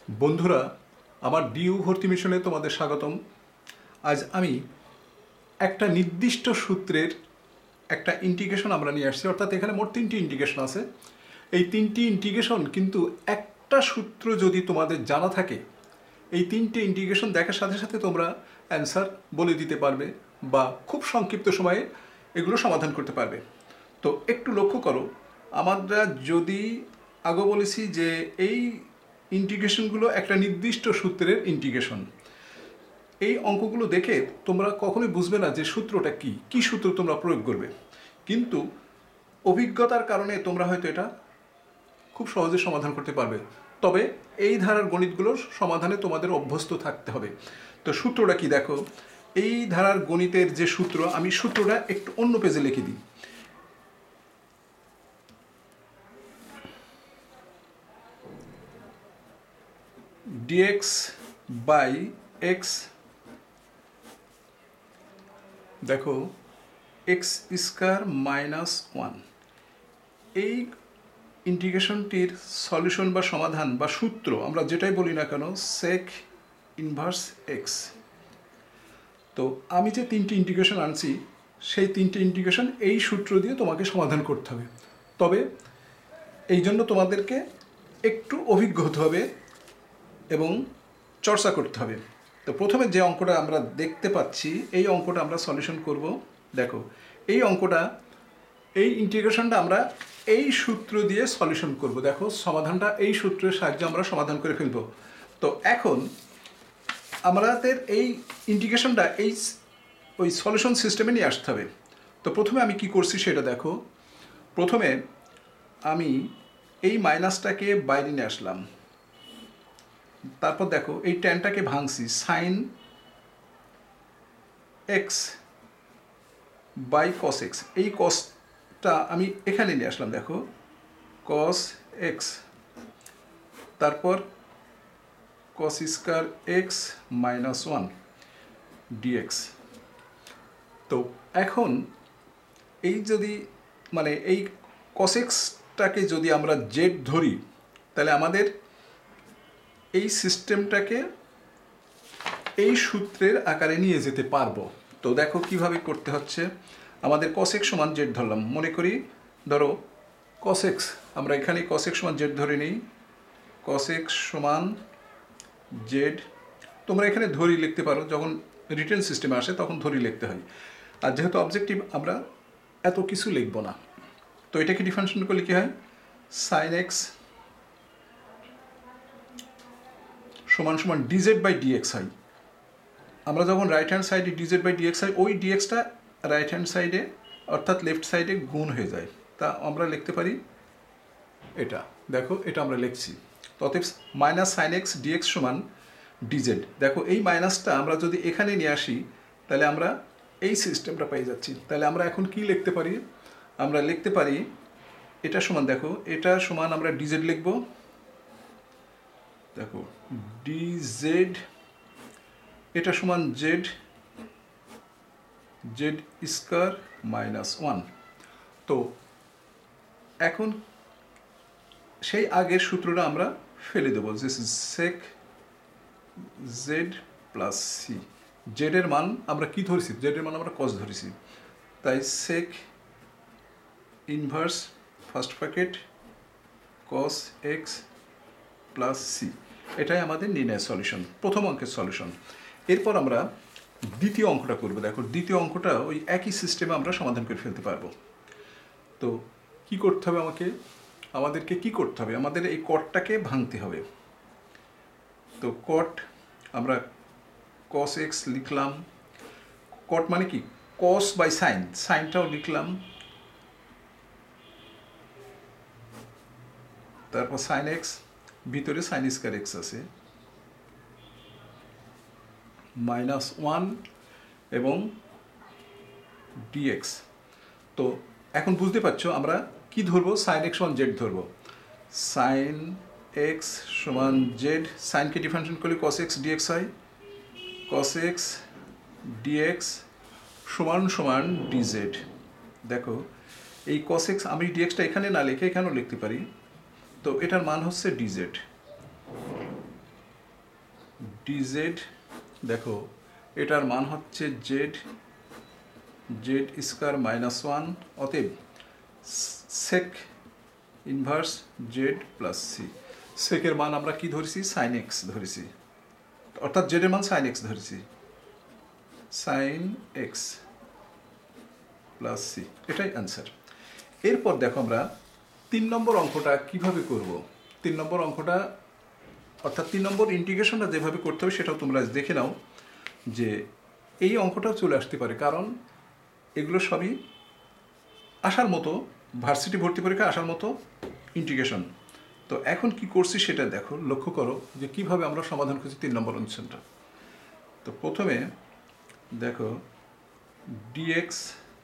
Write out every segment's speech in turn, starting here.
বন্ধুরা, আমার ডিইউ ভর্তি মিশনে তোমাদের স্বাগতম। আজ আমি একটা নির্দিষ্ট সূত্রের একটা ইন্টিগ্রেশন আমরা নিয়ে আসছি, অর্থাৎ এখানে মোট 3টি ইন্টিগ্রেশন আছে। এই 3টি ইন্টিগ্রেশন কিন্তু একটা সূত্র যদি তোমাদের জানা থাকে, এই 3টে ইন্টিগ্রেশন দেখার সাথে সাথে তোমরা অ্যান্সার বলে দিতে পারবে বা খুব সংক্ষিপ্ত সময়ে এগুলো সমাধান করতে পারবে। তো একটু লক্ষ্য করো, আমরা যদি আগে বলেছি যে এই ইন্টিগ্রেশনগুলো একটা নির্দিষ্ট সূত্রের ইন্টিগ্রেশন। এই অঙ্কগুলো দেখে তোমরা কখনোই বুঝবে না যে সূত্রটা কি কি সূত্র তোমরা প্রয়োগ করবে, কিন্তু অভিজ্ঞতার কারণে তোমরা হয়তো এটা খুব সহজে সমাধান করতে পারবে। তবে এই ধারার গণিতগুলোর সমাধানে তোমাদের অভ্যস্ত থাকতে হবে। তো সূত্রটা কি দেখো, এই ধারার গণিতের যে সূত্র, আমি সূত্রটা একটু অন্য পেজে লিখে দিই। dx বাই এক্স, দেখো এক্স স্কয়ার মাইনাস 1, এই ইন্টিগ্রেশনটির সলিউশন বা সমাধান বা সূত্র আমরা যেটাই বলি না কেন, সেক ইনভার্স এক্স। তো আমি যে 3টি ইন্টিগ্রেশন আনছি, সেই 3টে ইন্টিগ্রেশন এই সূত্র দিয়ে তোমাকে সমাধান করতে হবে। তবে এই জন্য তোমাদেরকে একটু অভিজ্ঞ হতে হবে এবং চর্চা করতে হবে। তো প্রথমে যে অঙ্কটা আমরা দেখতে পাচ্ছি, এই অঙ্কটা আমরা সলিউশন করব। দেখো এই অঙ্কটা, এই ইন্টিগ্রেশনটা আমরা এই সূত্র দিয়ে সলিউশন করব। দেখো সমাধানটা এই সূত্রের সাহায্যে আমরা সমাধান করে ফেলব। তো এখন আমাদের এই ইন্টিগ্রেশনটা ওই সলিউশন সিস্টেমে নিয়ে আসতে হবে। তো প্রথমে আমি কি করছি সেটা দেখো। প্রথমে আমি এই মাইনাসটাকে বাইরে নিয়ে আসলাম, তারপর দেখো এই ট্যানটাকে ভাঙছি, sine x by cos x, এই কসটা আমি এখানে নিয়ে আসলাম। দেখো কস এক্স, তারপর cos square x minus 1 dx. তো এখন এই যদি এই কস এক্সটাকে যদি আমরা জেড ধরি, তাহলে আমাদের এই সিস্টেমটাকে এই সূত্রের আকারে নিয়ে যেতে পারবো। তো দেখো কিভাবে করতে হচ্ছে। আমাদের cos x সমান জেড ধরলাম, মনে করি ধরো cos x, আমরা এখানে cos x সমান জেড ধরে নিই। cos x সমান জেড, তোমরা এখানে ধরি লিখতে পারো, যখন রিটেন সিস্টেমে আসে তখন ধরি লিখতে হয়। আর যেহেতু অবজেক্টিভ, আমরা এত কিছু লিখব না। তো এটাকে ডিফারেন্সিয়েট করলে কি হয়, সাইন এক্স সমান সমান ডিজেড বাই ডিএক্স হয়। আমরা যখন রাইট হ্যান্ড সাইডে ডিজেড বাই ডিএক্স হয়, ওই ডিএক্সটা রাইট হ্যান্ড সাইডে অর্থাৎ লেফট সাইডে গুণ হয়ে যায়। তা আমরা লিখতে পারি এটা, দেখো এটা আমরা লিখছি। অতএব মাইনাস সাইন এক্স ডিএক্স সমান ডিজেড। দেখো এই মাইনাসটা আমরা যদি এখানে নিয়ে আসি, তাহলে আমরা এই সিস্টেমটা পেয়ে যাচ্ছি। তাহলে আমরা এখন কি লিখতে পারি, আমরা লিখতে পারি এটা সমান, দেখো এটা সমান আমরা ডিজেড লিখব। দেখো ডিজেড, এটা সমান জেড, জেড স্কয়ার মাইনাস 1। তো এখন সেই আগের সূত্রটা আমরা ফেলে দেবো, যে সেক জেড প্লাস সি। জেডের মান আমরা কি ধরেছি, জেডের মান আমরা কস ধরেছি, তাই sec inverse first bracket cos x plus C, এটাই আমাদের নির্ণয়ের সলিউশন, প্রথম অঙ্কের সলিউশন। এরপর আমরা দ্বিতীয় অঙ্কটা করব। দেখো দ্বিতীয় অঙ্কটা ওই একই সিস্টেমে আমরা সমাধান করে ফেলতে পারবো। তো কি করতে হবে, আমাদেরকে কি করতে হবে, আমাদের এই কটটাকে ভাঙতে হবে। তো কট, আমরা কস এক্স লিখলাম, কট মানে কি কস বাই সাইন, সাইনটাও লিখলাম, তারপর সাইন এক্স, ভিতরে সাইন স্কয়ার এক্স আছে, মাইনাস 1 এবং ডিএক্স। তো এখন বুঝতে পারছো আমরা কি ধরবো, সাইন এক্স সমান জেড ধরবো। সাইন এক্স সমান জেড, সাইনকে ডিফারেন্সিয়েট করলে কস এক্স ডিএক্স হয়, কস এক্স ডিএক্স সমান সমান ডিজেড। দেখো এই কস এক্স, আমি ডিএক্সটা এখানে না লিখে এখানেও লিখতে পারি। তো এটার মান হচ্ছে ডিজেড। ডিজেড, দেখো এটার মান হচ্ছে z, z square minus one, অতএব sec inverse z plus C. সেকের মান আমরা কি ধরেছি? সাইন এক্স ধরেছি, অর্থাৎ জেডের মান সাইন এক্স ধরেছি, সাইন এক্স প্লাস সি, এটাই অ্যান্সার। এরপর দেখো আমরা 3 নম্বর অঙ্কটা কিভাবে করব। 3 নম্বর অঙ্কটা অর্থাৎ 3 নম্বর ইন্টিগ্রেশনটা যেভাবে করতে হবে সেটাও তোমরা দেখে নাও, যে এই অঙ্কটাও চলে আসতে পারে, কারণ এগুলো সবই আসার মতো, ভার্সিটি ভর্তি পরীক্ষা আসার মতো ইন্টিগ্রেশন। তো এখন কি করছি সেটা দেখো, লক্ষ্য করো যে কিভাবে আমরা সমাধান করছি 3 নম্বর অংশটা। তো প্রথমে দেখো ডিএক্স,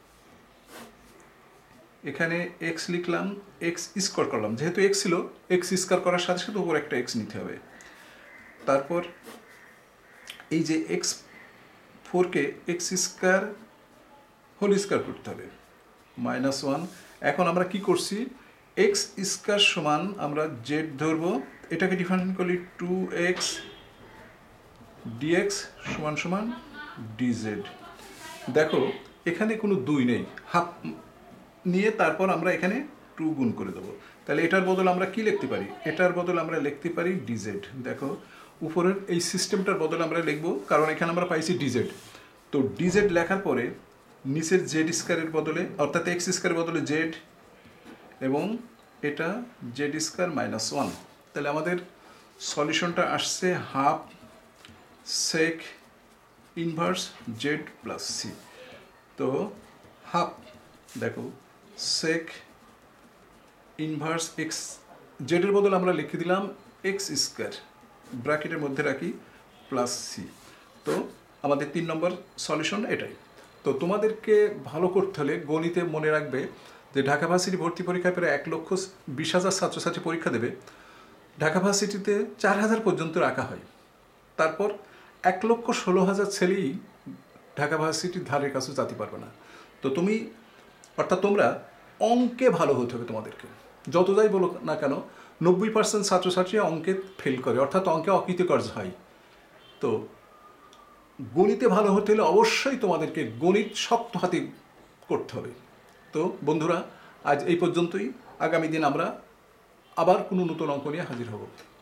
এখানে এক্স লিখলাম, এক্স স্কোয়ার করলাম, যেহেতু এক্স ছিল এক্স স্কোয়ার করার সাথে সাথে উপর একটা এক্স নিতে হবে। তারপর এই যে এক্স ফোরকে এক্স স্কোয়ার হোল স্কোয়ার করতে হবে, মাইনাস ওয়ান। এখন আমরা কি করছি? এক্স স্কোয়ার সমান আমরা জেড ধরবো, এটাকে ডিফারেন্ট করলি 2x ডিএক্স সমান সমান ডিজেড। দেখো এখানে কোনো 2 নেই, হাফ নিয়ে তারপর আমরা এখানে 2 গুণ করে দেবো। তাহলে এটার বদলে আমরা কি লিখতে পারি? এটার বদলে আমরা লিখতে পারি ডিজেড। দেখো উপরের এই সিস্টেমটার বদলে আমরা লিখবো, কারণ এখানে আমরা পাইছি ডিজেড। তো ডিজেড লেখার পরে নিচের জেড স্কোয়ারের বদলে, অর্থাৎ এক্স স্কোয়ারের বদলে জেড, এবং এটা জেড স্কোয়ার মাইনাস ওয়ান। তাহলে আমাদের সলিউশনটা আসছে half sec inverse z plus C. তো হাফ, দেখো সেক ইনভার্স এক্স, জেডের বদলে আমরা লিখে দিলাম এক্স স্কোয়ার, ব্র্যাকেটের মধ্যে রাখি প্লাস সি। তো আমাদের 3 নম্বর সলিউশন এটাই। তো তোমাদেরকে ভালো করতে হলে গণিতে মনে রাখবে যে ঢাকা ভার্সিটি ভর্তি পরীক্ষায় প্রায় 1,20,000 ছাত্রছাত্রী পরীক্ষা দেবে। ঢাকা ভার্সিটিতে 4,000 পর্যন্ত রাখা হয়, তারপর 1,16,000 ছেলেই ঢাকা ভার্সিটির ধারের কাছে যেতে পারবে না। তো তুমি, অর্থাৎ তোমরা অঙ্কে ভালো হতে হবে তোমাদেরকে, যত যাই বলো না কেন 90% ছাত্রছাত্রী অঙ্কে ফেল করে, অর্থাৎ অঙ্কে অকৃতকার্য হয়। তো গণিতে ভালো হতে হলে অবশ্যই তোমাদেরকে গণিত শক্ত হাতে করতে হবে। তো বন্ধুরা, আজ এই পর্যন্তই। আগামী দিন আমরা আবার কোনো নতুন অঙ্ক নিয়ে হাজির হব।